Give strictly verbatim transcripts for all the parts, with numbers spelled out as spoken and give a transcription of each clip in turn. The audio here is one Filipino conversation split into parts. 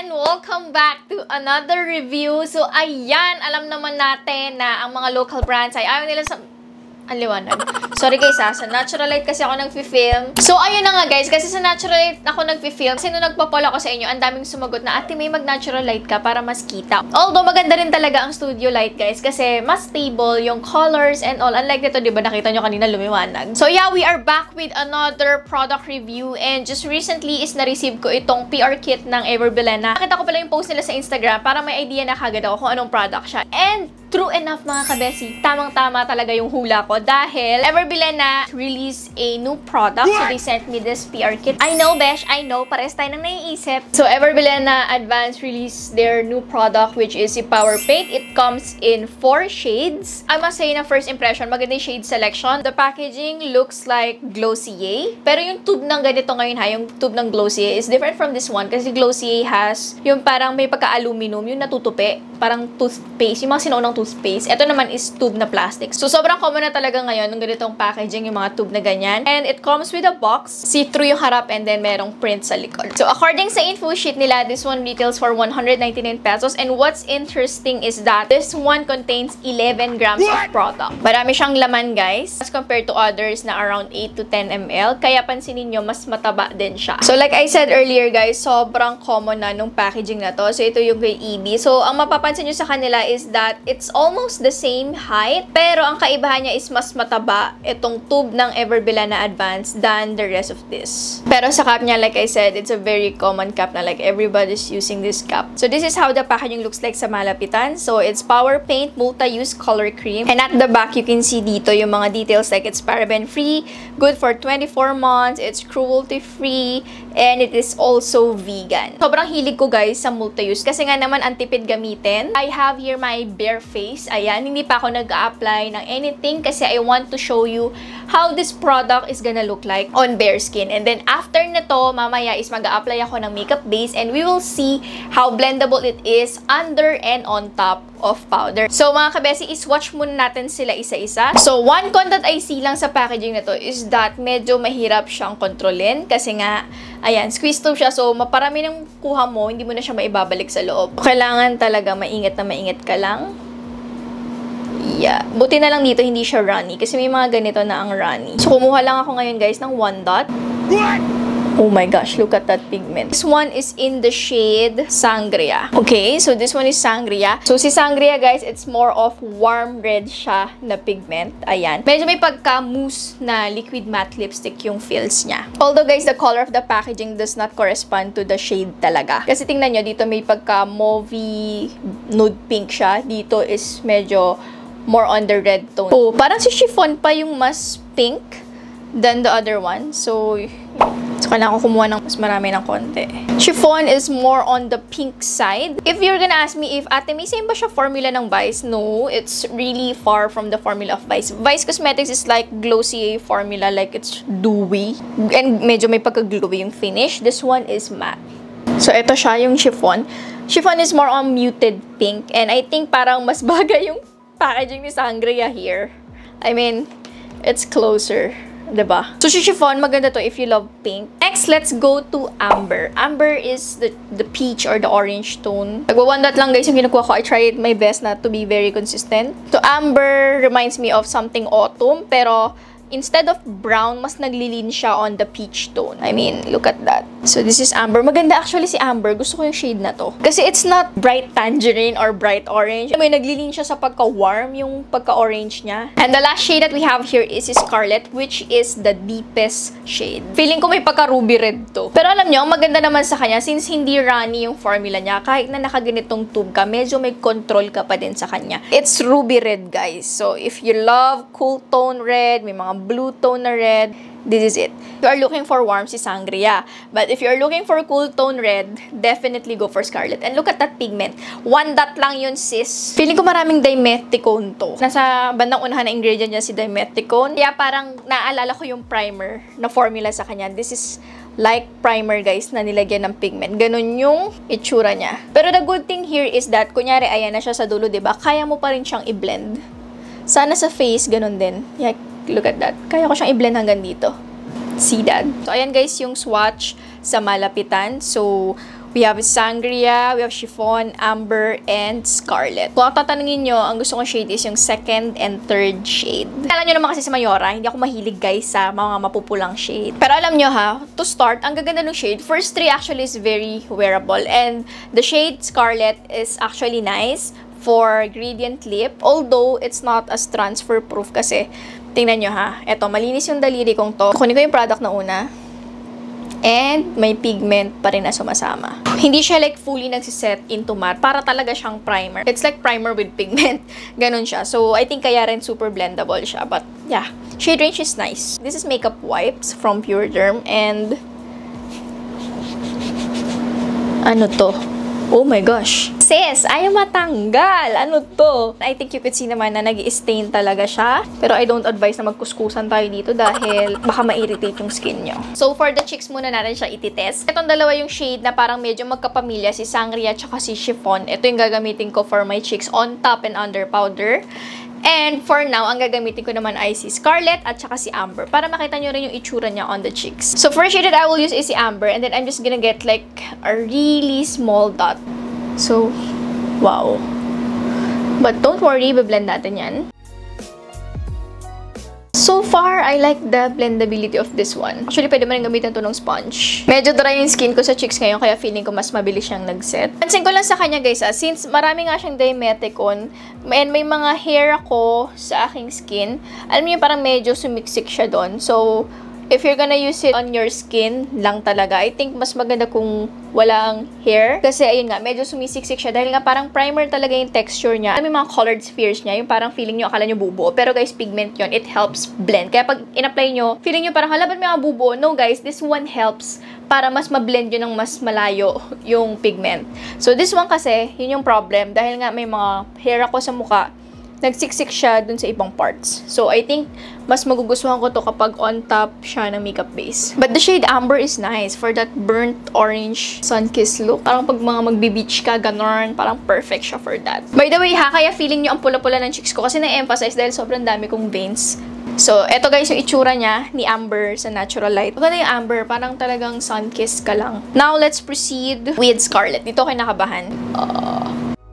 and welcome back to another review. So, ayan, alam naman natin na ang mga local brands ay ayaw nila sa... Ang liwanag. Sorry guys ha, sa Naturalite kasi ako nag-film. So, ayun na nga guys, kasi sa Naturalite ako nag-film. Kasi nung nagpa-follow ako sa inyo, ang daming sumagot na, ate may mag-Naturalite ka para mas kita. Although, maganda rin talaga ang Studio Light guys, kasi mas stable yung colors and all. Unlike nito, di ba nakita nyo kanina lumiwanag. So, yeah, we are back with another product review. And just recently is na-receive ko itong P R kit ng Everbilena. Nakita ko pala yung post nila sa Instagram para may idea na kagad ako kung anong product siya. And true enough mga kabesi, tamang-tama talaga yung hula ko dahil Everbilena released a new product. So, they sent me this P R kit. I know, besh, I know. Pares tayo nang naiisip. So, Everbilena Advanced released their new product which is si Power Paint. It comes in four shades. I must say na first impression, maganda yung shade selection. The packaging looks like Glossier. Pero yung tube ng ganito ngayon ha, yung tube ng Glossier is different from this one kasi Glossier has yung parang may pagka-aluminum, yung natutupi. Parang toothpaste. Yung mga sinuunang toothpaste. Ito naman is tube na plastic. So, sobrang common na talaga ngayon ng ganitong packaging, yung mga tube na ganyan. And it comes with a box. See-through yung harap and then merong print sa likod. So, according sa info sheet nila, this one retails for one hundred ninety-nine pesos. And what's interesting is that this one contains eleven grams of product. Marami siyang laman, guys. As compared to others na around eight to ten milliliters. Kaya pansinin nyo, mas mataba din siya. So, like I said earlier, guys, sobrang common na nung packaging na to. So, ito yung kay E B. So, ang mapapansin nyo sa kanila is that it's almost the same height. Pero, ang kaibahan niya is mas mataba itong tube ng Everbilena Advanced than the rest of this. Pero sa cap niya, like I said, it's a very common cap na like everybody's using this cap. So this is how the packaging looks like sa malapitan. So it's Power Paint Multi-Use Color Cream. And at the back, you can see dito yung mga details like it's paraben-free, good for twenty-four months, it's cruelty-free, and it is also vegan. Sobrang hilig ko guys sa multi-use kasi nga naman ang tipid gamitin. I have here my bare face. Ayan, hindi pa ako nag-a-apply ng anything kasi I want to show you how this product is gonna look like on bare skin. And then after na to, mamaya is mag-a-apply ako ng makeup base and we will see how blendable it is under and on top of powder. So mga kabesi, is-watch muna natin sila isa-isa. So one con that I see lang sa packaging na to is that medyo mahirap siyang kontrolin kasi nga, ayan, squeeze to siya. So maparami ng kuha mo, hindi mo na siya maibabalik sa loob. Kailangan talaga maingat na maingat ka lang. Yeah. Buti na lang dito, hindi siya runny. Kasi may mga ganito na ang runny. So, kumuha lang ako ngayon, guys, ng one dot. Oh my gosh, look at that pigment. This one is in the shade Sangria. Okay, so this one is Sangria. So, si Sangria, guys, it's more of warm red siya na pigment. Ayan. Medyo may pagka-mousse na liquid matte lipstick yung feels niya. Although, guys, the color of the packaging does not correspond to the shade talaga. Kasi tingnan nyo, dito may pagka-mauvey nude pink siya. Dito is medyo more on the red tone. So, parang si chiffon pa yung mas pink than the other one. So, so kailangan ko kumuha ng mas marami ng konti. Chiffon is more on the pink side. If you're gonna ask me if ate, may same ba siya formula ng Vice? No, it's really far from the formula of Vice. Vice Cosmetics is like Glossier formula, like it's dewy. And medyo may pagka-glowy yung finish. This one is matte. So, ito siya yung chiffon. Chiffon is more on muted pink. And I think parang mas bagay yung packaging ni Sangria here. I mean, it's closer. Diba? So, si chiffon, maganda to if you love pink. Next, let's go to amber. Amber is the, the peach or the orange tone. Nagwa-one dot lang guys yung kinukuha ko. I tried my best not to be very consistent. So, amber reminds me of something autumn. Pero, instead of brown, mas naglilin siya on the peach tone. I mean, look at that. So, this is amber. Maganda actually si amber. Gusto ko yung shade na to. Kasi it's not bright tangerine or bright orange. May naglilin siya sa pagka-warm, yung pagka-orange niya. And the last shade that we have here is scarlet, which is the deepest shade. Feeling ko may pagka-ruby red to. Pero alam nyo, ang maganda naman sa kanya, since hindi runny yung formula niya, kahit na nakaganitong tube ka, medyo may control ka pa din sa kanya. It's ruby red, guys. So, if you love cool tone red, may mga blue tone na red, this is it. If you are looking for warm, si Sangria. But if you are looking for cool tone red, definitely go for Scarlet. And look at that pigment. One dot lang yun, sis. Feeling ko maraming dimethicone to. Nasa bandang unahan na ingredient niya si dimethicone. Kaya parang naaalala ko yung primer na formula sa kanya. This is like primer, guys, na nilagyan ng pigment. Ganun yung itsura niya. Pero the good thing here is that, kunyari, ayan na siya sa dulo, diba? Kaya mo pa rin siyang i-blend. Sana sa face, ganun din. Yeah, look at that. Kaya ko siyang i-blend hanggang dito. See that? So, ayan guys, yung swatch sa malapitan. So, We have Sangria, we have Chiffon, Amber, and Scarlet. Kung tatanungin nyo, ang gusto kong shade is yung second and third shade. Alam nyo naman kasi sa Mayora, hindi ako mahilig guys sa mga mapupulang shade. Pero alam nyo ha, to start, ang gaganda ng shade. First three actually is very wearable. And the shade Scarlet is actually nice for gradient lip. Although, it's not as transfer proof kasi, tingnan nyo ha, eto, malinis yung daliri kong to. Kunin ko yung product na una. And may pigment pa rin na sumasama. Hindi siya like fully nagsiset into matte. Para talaga siyang primer. It's like primer with pigment. Ganon siya. So, I think kaya rin super blendable siya. But, yeah. Shade range is nice. This is Makeup Wipes from Pure Derm. And, ano to? Oh my gosh. Sis, ayaw matanggal. Ano to? I think you could see naman na nag-i-stain talaga siya. Pero I don't advise na magkuskusan tayo dito dahil baka ma-irritate yung skin nyo. So, for the cheeks muna natin siya ititest. Itong dalawa yung shade na parang medyo magkapamilya, si Sangria at si Chiffon. Ito yung gagamitin ko for my cheeks on top and under powder. And for now, ang gagamitin ko naman ay si Scarlet at saka si Amber para makita nyo rin yung itsura niya on the cheeks. So, first shade that I will use is si Amber and then I'm just gonna get like a really small dot. So, wow. But don't worry, i-blend natin yan. So far, I like the blendability of this one. Actually, pwede mo rin gamitin ito ng sponge. Medyo dry yung skin ko sa cheeks ngayon, kaya feeling ko mas mabilis siyang nag-set. Pansin ko lang sa kanya, guys, ah, since marami nga siyang dimeticon, and may mga hair ako sa aking skin, alam niyo, parang medyo sumiksik siya doon. So, if you're gonna use it on your skin lang talaga, I think mas maganda kung walang hair. Kasi, ayun nga, medyo sumisiksik siya. Dahil nga parang primer talaga yung texture niya. May mga colored spheres niya. Yung parang feeling nyo, akala nyo bubuo. Pero guys, pigment yon, it helps blend. Kaya pag in-apply nyo, feeling nyo parang, hala, ba't may mga bubuo? No guys, this one helps para mas ma-blend yun ng mas malayo yung pigment. So, this one kasi, yun yung problem. Dahil nga may mga hair ako sa mukha, nagsiksik siya dun sa ibang parts. So, I think, mas magugustuhan ko to kapag on top siya ng makeup base. But the shade Amber is nice for that burnt orange sun-kissed look. Parang pag mga magbe-beach ka, ganon, parang perfect siya for that. By the way, ha, kaya feeling nyo ang pula-pula ng cheeks ko kasi na-emphasize dahil sobrang dami kong veins. So, eto guys, yung itsura niya ni Amber sa natural light. Maganda yung Amber, parang talagang sun-kissed ka lang. Now, let's proceed with Scarlet. Dito ako nakabahan. Uh...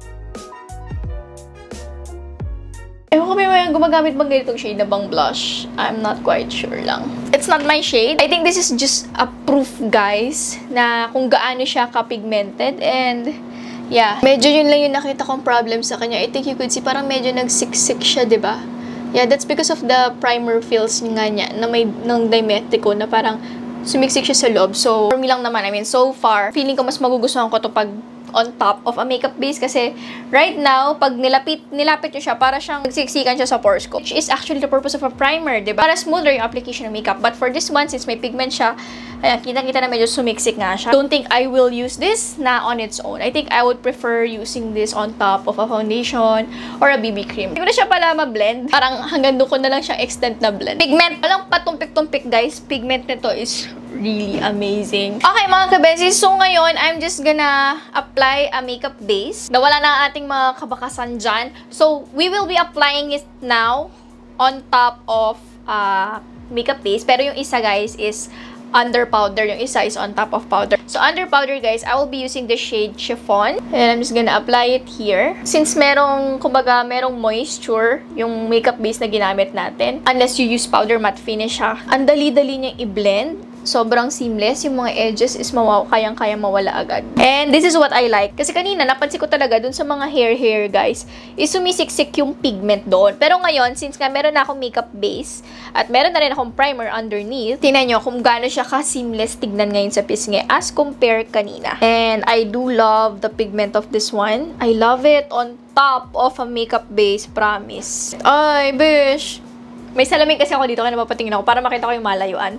Ewan ko may mga gumagamit bang ganitong shade na bang blush. I'm not quite sure lang. It's not my shade. I think this is just a proof, guys, na kung gaano siya ka-pigmented. And, yeah. Medyo yun lang yung nakita kong problem sa kanya. I think you could see, parang medyo nagsiksik siya, diba? Yeah, that's because of the primer feels nga niya na may ng Dimetico na parang sumiksik siya sa loob. So, for me lang naman, I mean, so far, feeling ko mas magugustuhan ko to pag on top of a makeup base kasi right now, pag nilapit, nilapit nyo siya, para siyang nagsiksikan siya sa pores ko. Which is actually the purpose of a primer, diba? Para smoother yung application ng makeup. But for this one, since may pigment siya, ayan, kita-kita na medyo sumiksik nga siya. Don't think I will use this na on its own. I think I would prefer using this on top of a foundation or a B B cream. Hindi ko na siya pala ma-blend. Parang hanggang doon ko na lang siyang extent na blend. Pigment, walang patumpik-tumpik, guys. Pigment nito is really amazing. Okay, mga kabesis. So, ngayon, I'm just gonna apply a makeup base. Nawala na ang ating mga kabakasan dyan. So, we will be applying it now on top of uh, makeup base. Pero yung isa, guys, is under powder. Yung isa is on top of powder. So, under powder, guys, I will be using the shade Chiffon. And I'm just gonna apply it here. Since merong, kumbaga, merong moisture yung makeup base na ginamit natin. Unless you use powder matte finish, ha. Ang dali-dali niyang i-blend. Sobrang seamless. Yung mga edges is mawaw, kayang-kaya mawala agad. And this is what I like. Kasi kanina, napansin ko talaga dun sa mga hair-hair, guys, is sumisiksik yung pigment doon. Pero ngayon, since nga meron na akong makeup base, at meron na rin akong primer underneath, tingnan nyo kung gaano siya ka-seamless tignan ngayon sa pisngi as compare kanina. And I do love the pigment of this one. I love it on top of a makeup base, promise. Ay, bish! May salamin kasi ako dito, kaya napapatingin ako para makita ko yung malayuan.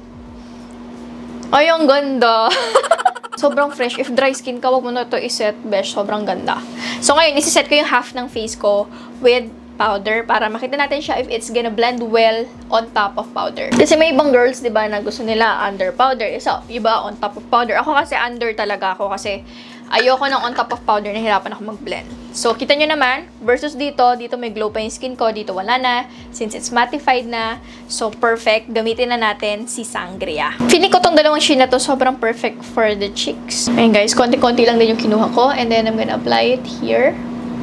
Ay, ang ganda. Sobrang fresh. If dry skin ka, wag mo na ito iset, besh. Sobrang ganda. So, ngayon, isiset ko yung half ng face ko with powder para makita natin siya if it's gonna blend well on top of powder. Kasi may ibang girls, di ba, na gusto nila under powder. So, iba on top of powder. Ako kasi under talaga ako kasi ayoko ng on top of powder, nahirapan ako mag-blend. So, kita nyo naman, versus dito, dito may glow pa yung skin ko, dito wala na, since it's mattified na. So, perfect. Gamitin na natin si Sangria. Feeling ko tong dalawang shade na to, sobrang perfect for the cheeks. Ayun guys, konti-konti lang din yung kinuha ko, and then I'm gonna apply it here.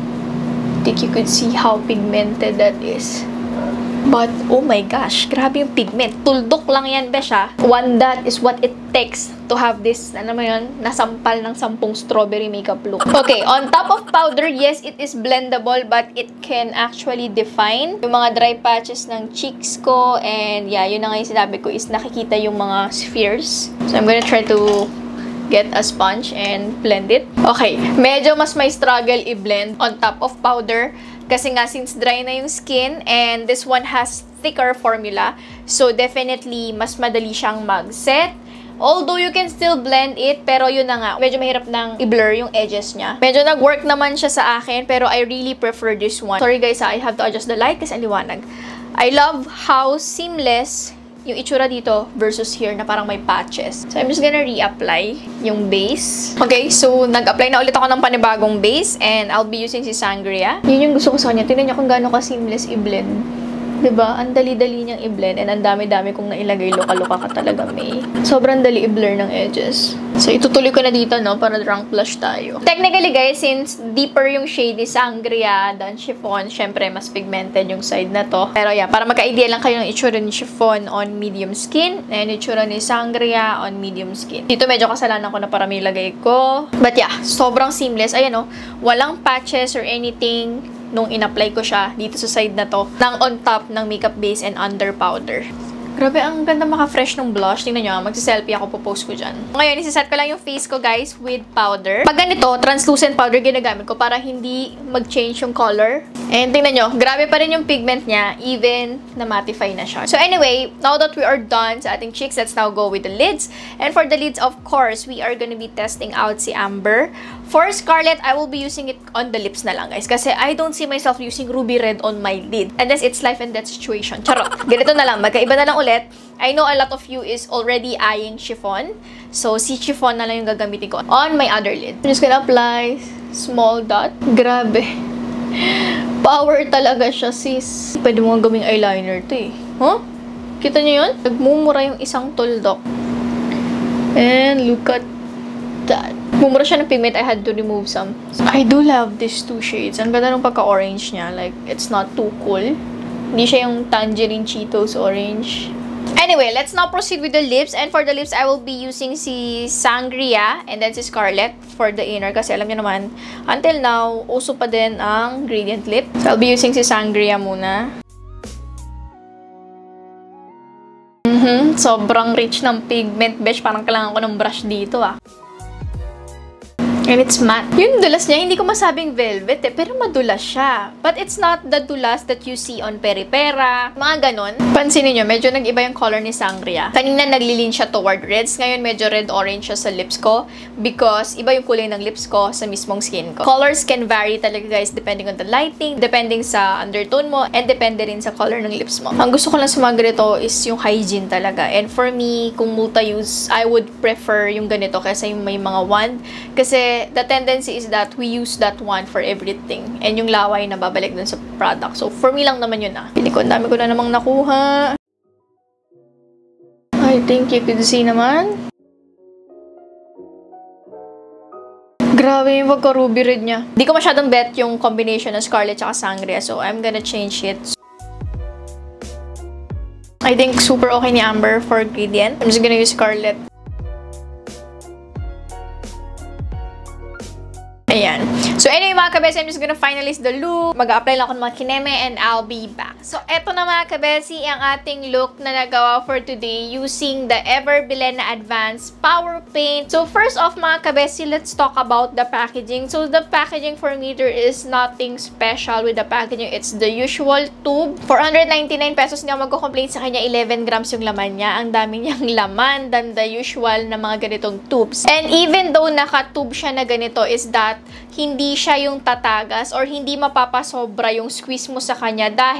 I think you could see how pigmented that is. But, oh my gosh, grabe yung pigment. Tuldok lang yan, besha. One dot is what it takes to have this, ano mo yun, nasampal ng sampung strawberry makeup look. Okay, on top of powder, yes, it is blendable, but it can actually define yung mga dry patches ng cheeks ko. And yeah, yun na nga yung sinabi ko is nakikita yung mga spheres. So, I'm gonna try to get a sponge and blend it. Okay, medyo mas may struggle i-blend on top of powder. Kasi nga, since dry na yung skin, and this one has thicker formula, so definitely, mas madali siyang mag-set. Although, you can still blend it, pero yun na nga, medyo mahirap nang i-blur yung edges niya. Medyo nag-work naman siya sa akin, pero I really prefer this one. Sorry guys, I have to adjust the light kasi ang liwanag. I love how seamless yung itsura dito versus here na parang may patches. So, I'm just gonna reapply yung base. Okay, so, nag-apply na ulit ako ng panibagong base and I'll be using si Sangria. Yun yung gusto ko sa kanya. Tingnan niyo kung gaano ka-seamless i-blend. Diba? Ang dali-dali niyang i-blend and ang dami-dami kong nailagay. Loka-loka ka talaga, May. Sobrang dali i-blur ng edges. So, itutuloy ko na dito, no? Para drunk blush tayo. Technically, guys, since deeper yung shade ni Sangria than chiffon, syempre, mas pigmented yung side na to. Pero, yeah, para magka-idea lang kayo ng itsura ni chiffon on medium skin and itsura ni Sangria on medium skin. Dito, medyo kasalanan ko na para may lagay ko. But, yeah, sobrang seamless. Ayan, no? Walang patches or anything nung in-apply ko siya dito sa side na to ng on top ng makeup base and under powder. Grabe, ang ganda maka-fresh ng blush. Tingnan nyo, magsiselfie ako, popost ko dyan. Ngayon, isiset ko lang yung face ko, guys, with powder. Pag ganito, translucent powder ginagamit ko para hindi mag-change yung color. And tingnan nyo, grabe pa rin yung pigment niya, even na mattify na siya. So anyway, now that we are done sa ating cheeks, let's now go with the lids. And for the lids, of course, we are gonna be testing out si Amber. For Scarlett, I will be using it on the lips na lang, guys. Kasi I don't see myself using ruby red on my lid. Unless it's life and death situation. Charot. Ganito na lang. Magkaiba na lang ulit. I know a lot of you is already eyeing chiffon. So, si chiffon na lang yung gagamitin ko on my other lid. I'm just gonna apply small dot. Grabe. Power talaga siya, sis. Pwede mo gawing eyeliner to eh. Huh? Kita niyo yun? Nagmumura yung isang tuldok. And look at that. Mumura siya ng pigment. I had to remove some. I do love these two shades. Ang ganda ng pagka-orange niya. Like, it's not too cool. Hindi siya yung tangerine Cheetos orange. Anyway, let's now proceed with the lips. And for the lips, I will be using si Sangria and then si Scarlett for the inner. Kasi alam niyo naman, until now, uso pa din ang gradient lip. So, I'll be using si Sangria muna. Mm-hmm. Sobrang rich ng pigment, besh. Parang kailangan ko ng brush dito, ah. And it's matte. Yung dulas niya, hindi ko masabing velvet eh, pero madulas siya. But it's not the dulas that you see on Peripera, mga ganon. Pansinin nyo, medyo nag-iba yung color ni Sangria. Kanina naglilin siya toward reds, ngayon medyo red-orange siya sa lips ko because iba yung kulay ng lips ko sa mismong skin ko. Colors can vary talaga, guys, depending on the lighting, depending sa undertone mo, and depende rin sa color ng lips mo. Ang gusto ko lang sa mga ganito is yung hygiene talaga. And for me, kung multi-use, I would prefer yung ganito kaysa yung may mga wand. Kasi the tendency is that we use that one for everything. And yung laway na babalik dun sa product. So, for me lang naman yun ah. Pili ko, ang dami ko na namang nakuha. I think you could see naman. Grabe yung pagka-ruby red niya. Hindi ko masyadong bet yung combination ng Scarlett at Sangria. So, I'm gonna change it. I think super okay ni Amber for gradient. I'm just gonna use Scarlett. Ayan. So, anyway, mga kabesi, I'm just gonna finalize the look. Mag-a-apply lang ako ng mga kineme and I'll be back. So, eto na mga kabesi, ang ating look na nagawa for today using the Everbilena Advanced Power Paint. So, first off, mga kabesi, let's talk about the packaging. So, the packaging for me, there is nothing special with the packaging. It's the usual tube. four hundred ninety-nine pesos, hindi ako magko-complain sa kanya. eleven grams yung laman niya. Ang dami niyang laman than the usual na mga ganitong tubes. And even though naka-tube siya na ganito, is that hindi siya yung tatagas or hindi mapapasobra yung squeeze mo sa kanya dahil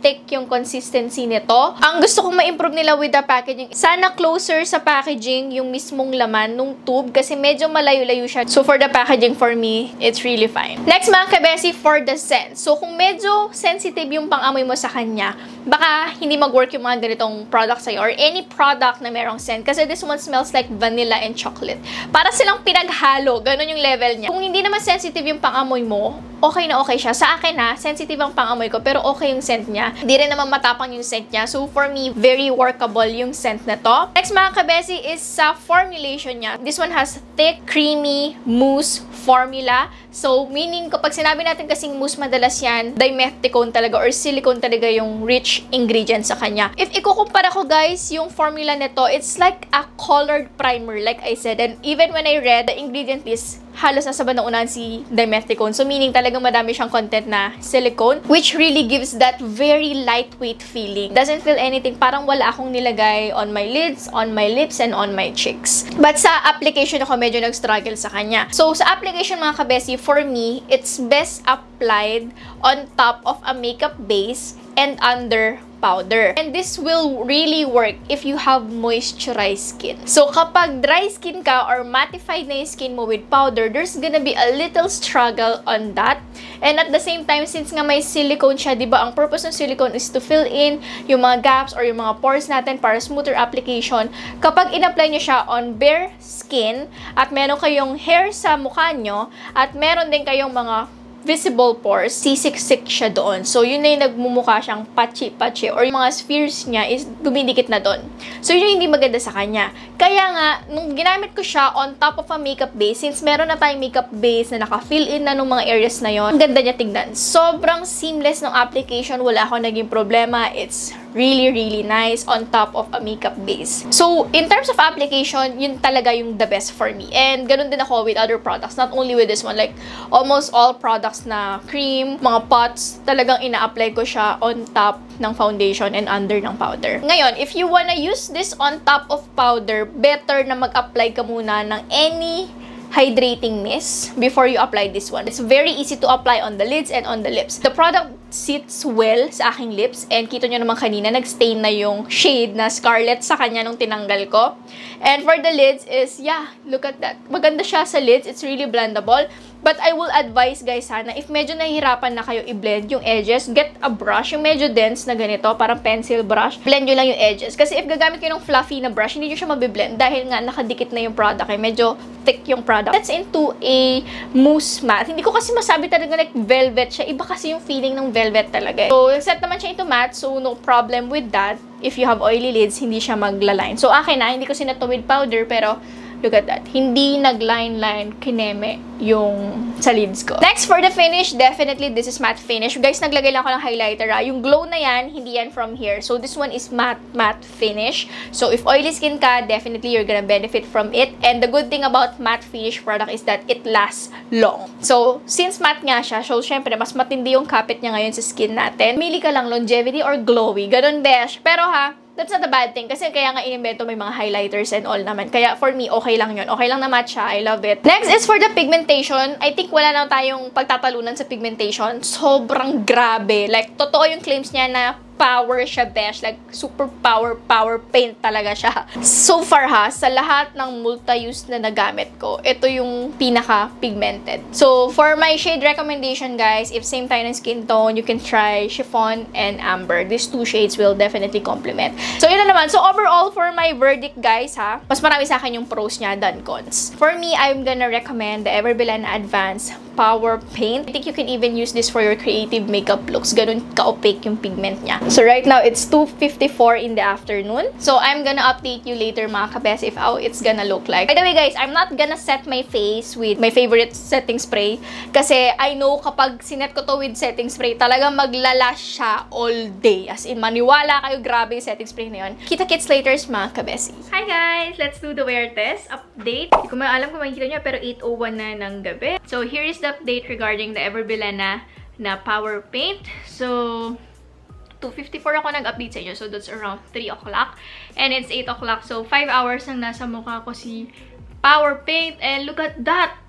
thick yung consistency nito. Ang gusto kong ma-improve nila with the packaging, sana closer sa packaging yung mismong laman nung tube kasi medyo malayo-layo siya. So, for the packaging, for me, it's really fine. Next, mga kabesi, for the scent. So, kung medyo sensitive yung pang-amoy mo sa kanya, baka hindi mag-work yung mga ganitong product sa'yo or any product na merong scent kasi this one smells like vanilla and chocolate. Para silang pinaghalo. Ganun yung level niya. Kung hindi naman sensitive yung pang-amoy mo, okay na okay siya. Sa akin ha, sensitive ang pang-amoy ko, pero okay yung scent niya. Hindi rin naman matapang yung scent niya. So, for me, very workable yung scent na to. Next, mga kabesi, is sa formulation niya. This one has thick, creamy, mousse formula. So, meaning, kapag sinabi natin kasing mousse, madalas yan, dimethicone talaga or silicone talaga yung rich ingredient sa kanya. If ikukumpara ko, guys, yung formula nito, it's like a colored primer, like I said. And even when I read the ingredient list, halos nasa bandang unahan si dimethicone. So, meaning talagang madami siyang content na silicone, which really gives that very lightweight feeling. Doesn't feel anything. Parang wala akong nilagay on my lids, on my lips, and on my cheeks. But sa application ako, medyo nag-struggle sa kanya. So, sa application, mga kabesi, for me, it's best applied on top of a makeup base and under powder. And this will really work if you have moisturized skin. So, kapag dry skin ka or mattified na yung skin mo with powder, there's gonna be a little struggle on that. And at the same time, since nga may silicone siya, di ba, ang purpose ng silicone is to fill in yung mga gaps or yung mga pores natin para smoother application. Kapag in-apply nyo siya on bare skin at meron kayong hair sa mukha nyo at meron din kayong mga visible pores, sisiksik siya doon. So, yun na yung nagmumukha siyang patchy-patchy or yung mga spheres niya is dumidikit na doon. So, yun yung hindi maganda sa kanya. Kaya nga, nung ginamit ko siya on top of a makeup base, since meron na tayong makeup base na naka-fill in na nung mga areas na yon, ang ganda niya tignan. Sobrang seamless ng application. Wala akong naging problema. It's really, really nice on top of a makeup base. So, in terms of application, yun talaga yung the best for me. And ganun din ako with other products. Not only with this one. Like, almost all products na cream, mga pots, talagang ina-apply ko siya on top ng foundation and under ng powder. Ngayon, if you wanna use this on top of powder, better na mag-apply ka muna ng any hydrating mist before you apply this one. It's very easy to apply on the lids and on the lips. The product sits well sa aking lips and kita nyo naman kanina, nag-stain na yung shade na scarlet sa kanya nung tinanggal ko. And for the lids is, yeah, look at that. Maganda siya sa lids. It's really blendable. But I will advise guys sana, if medyo nahihirapan na kayo i-blend yung edges, get a brush, yung medyo dense na ganito, parang pencil brush. Blend nyo lang yung edges. Kasi if gagamit kayo ng fluffy na brush, hindi nyo siya mabiblend dahil nga nakadikit na yung product. Eh. Medyo thick yung product. That's into a mousse matte. Hindi ko kasi masabi talaga like velvet siya. Iba kasi yung feeling ng velvet talaga. So, set naman siya into matte, so no problem with that. If you have oily lids, hindi siya magla-line. So, akin na, hindi ko sinato with powder, pero look at that. Hindi nag-line-line kineme yung sa lids ko. Next, for the finish, definitely this is matte finish. Guys, naglagay lang ako ng highlighter. Ah. Yung glow na yan, hindi yan from here. So, this one is matte, matte finish. So, if oily skin ka, definitely you're gonna benefit from it. And the good thing about matte finish product is that it lasts long. So, since matte nga siya, so, syempre, mas matindi yung kapit niya ngayon sa skin natin. Mili ka lang longevity or glowy. Ganun, besh. Pero ha, that's not a bad thing. Kasi kaya nga inimbento may mga highlighters and all naman. Kaya for me, okay lang yun. Okay lang na matte siya. I love it. Next is for the pigmentation. I think wala na tayong pagtatalunan sa pigmentation. Sobrang grabe. Like, totoo yung claims niya na power siya, besh. Like, super power, power paint talaga siya. So far ha, sa lahat ng multi-use na nagamit ko, ito yung pinaka-pigmented. So, for my shade recommendation, guys, if same tayo ng skin tone, you can try chiffon and amber. These two shades will definitely complement. So, yun na naman. So, overall, for my verdict, guys, ha, mas marami sa akin yung pros niya than cons. For me, I'm gonna recommend the Everbilena Advanced Power Paint. I think you can even use this for your creative makeup looks. Ganun ka-opaque yung pigment niya. So, right now, it's two fifty-four in the afternoon. So, I'm gonna update you later, mga kabes, if how it's gonna look like. By the way, guys, I'm not gonna set my face with my favorite setting spray. Kasi, I know kapag sinet ko to with setting spray, talagang maglalash siya all day. As in, maniwala kayo, grabe yung setting spray na yun. Kita-kits later, mga kabesi. Hi, guys! Let's do the wear test update. Hindi ko may alam kung makikita nyo, pero eight oh one na ng gabi. So, here is the update regarding the Everbilena na Power Paint. So, two fifty-four ako nag-update sa inyo. So, that's around three o'clock. And it's eight o'clock. So, five hours nang nasa mukha ko si Power Paint. And look at that!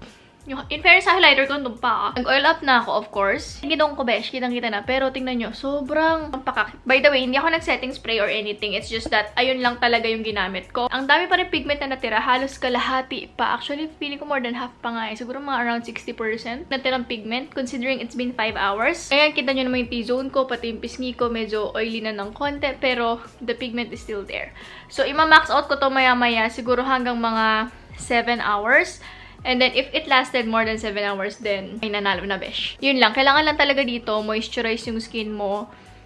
Yung, in fairness, sa highlighter ko, nung pa. Nag-oil up na ako, of course. Gidong ko, besh. Kitang-kita na. Pero tingnan nyo, sobrang pakakit. By the way, hindi ako nag-setting spray or anything. It's just that, ayun lang talaga yung ginamit ko. Ang dami pa rin pigment na natira. Halos kalahati pa. Actually, feeling ko more than half pa nga eh. Siguro mga around sixty percent natirang pigment, considering it's been five hours. Kaya kita nyo naman yung T-zone ko, pati yung pisngi ko, medyo oily na ng konti. Pero, the pigment is still there. So, ima-max out ko to maya-maya. Siguro hanggang mga seven hours. And then, if it lasted more than seven hours, then, ay nanalo na, besh. Yun lang. Kailangan lang talaga dito, moisturize yung skin mo.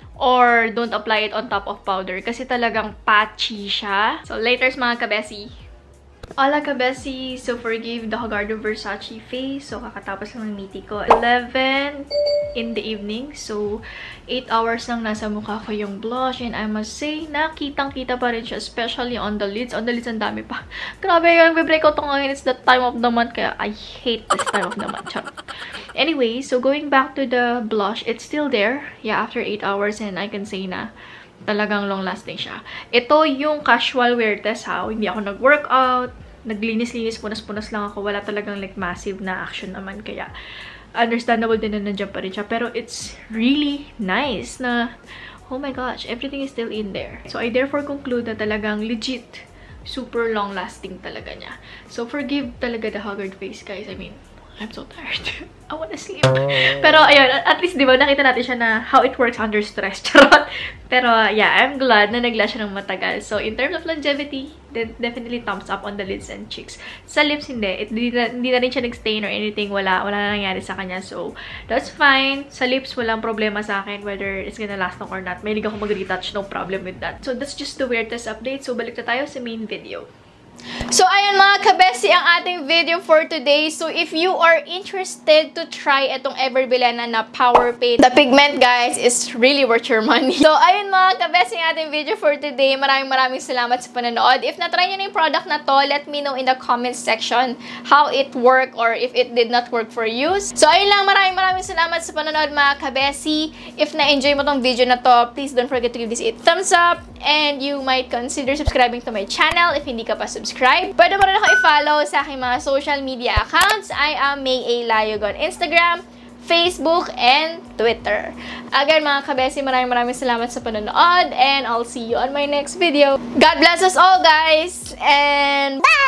Or, don't apply it on top of powder. Kasi talagang patchy siya. So, laters mga kabesi. Hola kabesi! So, forgive the Hogardo Versace face. So, kakatapos lang ng meeting ko. eleven in the evening. So, eight hours lang nasa mukha ko yung blush. And I must say, nakitang-kita pa rin siya. Especially on the lids. On the lids, ang dami pa. Grabe, yung breakout ko ngayon. It's the time of the month. Kaya, I hate this time of the month. Charot. Anyway, so going back to the blush, it's still there. Yeah, after eight hours. And I can say na, talagang long-lasting siya. Ito yung casual wear test ha. Hindi ako nag-workout. Naglinis-linis, punas-punas lang ako. Wala talagang like massive na action naman. Kaya understandable din na nandiyan pa rin siya. Pero it's really nice na, oh my gosh, everything is still in there. So I therefore conclude na talagang legit, super long-lasting talaga niya. So forgive talaga the haggard face, guys. I mean, I'm so tired. I wanna sleep. Pero, ayun, at least, di ba, nakita natin siya na how it works under stress. Charot. Pero, yeah, I'm glad na nag-last siya ng matagal. So, in terms of longevity, then definitely thumbs up on the lids and cheeks. Sa lips, hindi. It, hindi, na, hindi na rin siya nag-stain or anything. Wala, wala na nangyari sa kanya. So, that's fine. Sa lips, walang problema sa akin whether it's gonna last long or not. May liga ako mag-retouch. No problem with that. So, that's just the wear test update. So, balik na tayo sa main video. So, ayun mga kabesi ang ating video for today. So, if you are interested to try itong Everbilena na Power Paint, the pigment, guys, is really worth your money. So, ayun mga kabesi ang ating video for today. Maraming maraming salamat sa panonood. If na-try nyo na yung product na to, let me know in the comment section how it worked or if it did not work for you. So, ayun lang. Maraming maraming salamat sa panonood mga kabesi. If na-enjoy mo tong video na to, please don't forget to give this a thumbs up. And you might consider subscribing to my channel if hindi ka pa subscribe. Pwede mo rin ako i-follow sa aking mga social media accounts. I am May A. Layog on Instagram, Facebook, and Twitter. Again, mga kabesi, maraming maraming salamat sa panonood and I'll see you on my next video. God bless us all, guys! And bye!